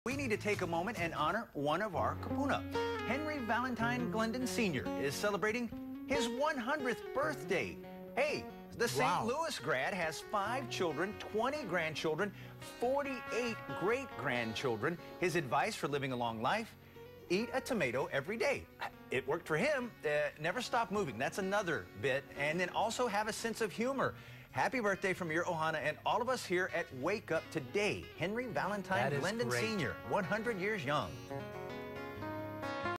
We need to take a moment and honor one of our kapuna. Henry Valentine Glendon Sr. is celebrating his 100th birthday. Hey, the St. Louis grad has 5 children, 20 grandchildren, 48 great-grandchildren. His advice for living a long life: eat a tomato every day. It worked for him. Never stop moving. That's another bit. And then also have a sense of humor. Happy birthday from your Ohana and all of us here at Wake Up today. Henry Valentine Glendon Sr., 100 years young.